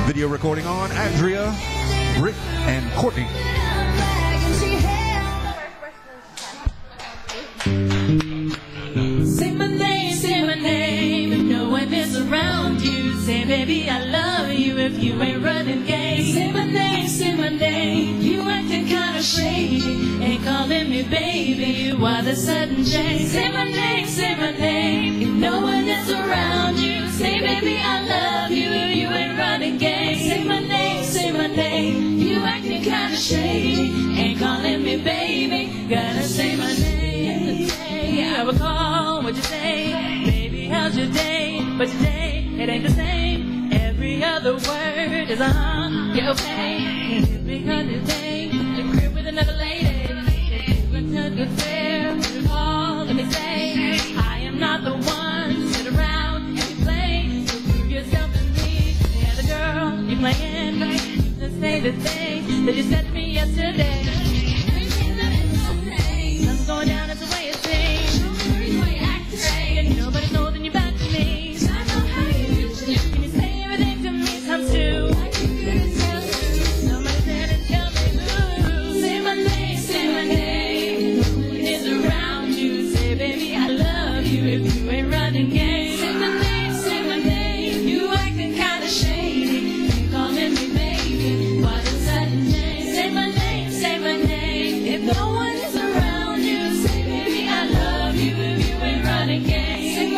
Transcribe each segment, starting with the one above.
Video recording on Andrea, Britt, and Courtney. Say my name, if no one is around you. Say, baby, I love you if you ain't running game. Say my name, you acting kinda shady. Ain't calling me baby, why the sudden change? Say my name, if no one is around you. Say, baby, I love you if you ain't running game. Say my name, you acting kinda shady. Ain't calling me baby, gotta say my name. I would call, what'd you say? Baby, how's your day? But today, it ain't the same. Every other word is yeah, okay. Every other day, the crib with another lady. Good fair, call, let me say, I am not the one to sit around and play. So prove yourself to me. Yeah, the girl you playing, just say the thing that you said to me yesterday. I'm going down as a way of saying. Nobody knows than you back to me. I know how you do. Can you say everything to me times two? Somebody said and tell me who. Say my name. No one is around you. Say, baby, I love you if you ain't running game. Say my name. You acting kinda shady. Ain't calling me baby. Why the sudden change? Say my name. If no one is around you, say, baby, I love you if you ain't running game.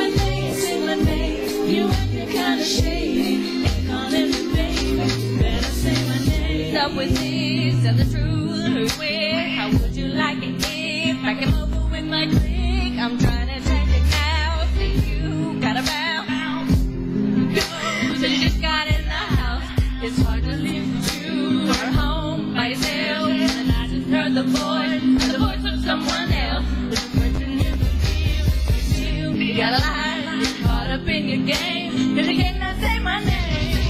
You acting kinda shady, ain't calling me baby. Better say my name. Up with this, tell the truth. Where? How would you like it if I came over with my clique? I'm trying to take it out. Say you got a bow. Go, so you just got in the house. It's hard to leave you at home by yourself. And I just heard the voice of someone else. The person you feel, you gotta lie. Caught up in your game, cause you cannot say my name.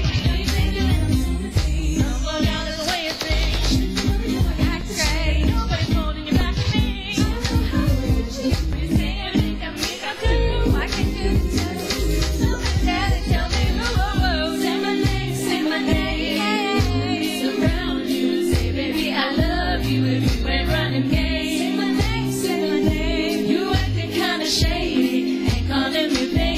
I'm going down as a way of things. Act great, nobody's holding you back to me. You say everything to me, I couldn't, I can't do. Somebody gotta tell me who. Say my name. Surround you, say baby I love you if you ain't running game. Say my name. You acting kinda shady, ain't calling me baby.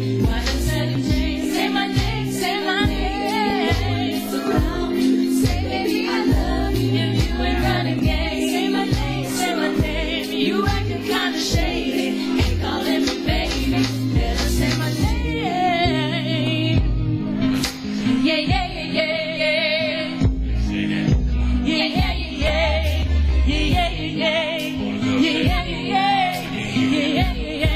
You acting kinda shady, ain't calling me baby. Better say my name. Yeah, yeah, yeah, yeah, yeah. Yeah, yeah, yeah, yeah. Yeah, yeah, yeah, yeah. Yeah, yeah, yeah, yeah. Yeah, yeah,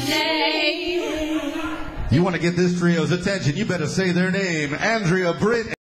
You want to get this trio's attention, you better say their name. Andrea, Britt,